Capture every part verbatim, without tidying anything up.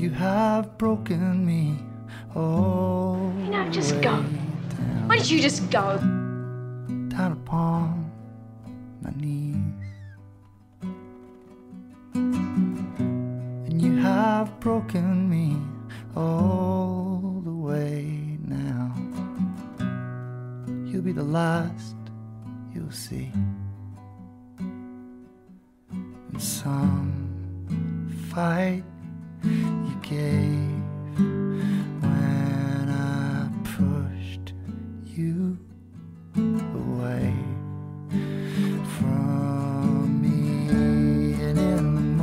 You have broken me. Oh, you know, just go. Why don't you just go? Down upon my knees. And you have broken me all the way now. You'll be the last you'll see. In some fight you gave when I pushed you away from me. And in the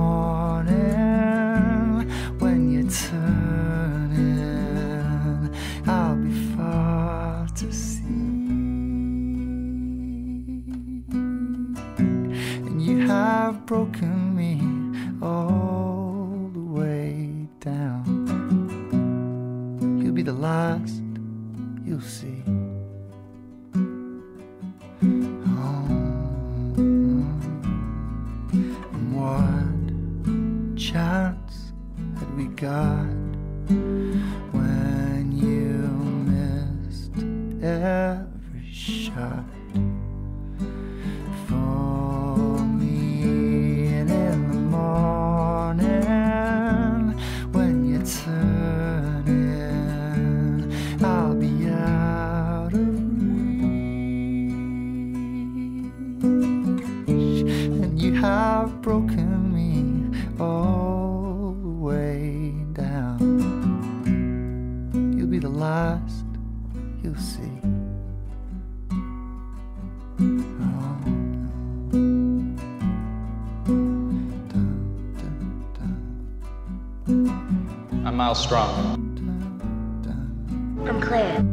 morning when you turn in, I'll be far to see. And you have broken me all the way down. You'll be the last you'll see. Oh, and what chance had we got when you missed every shot for me? And in the morning when you turn in, I'll be out of reach. And you have broken me all the way down. You'll be the last you'll see. Oh, dun, dun, dun. I'm Miles Strong. From Claire.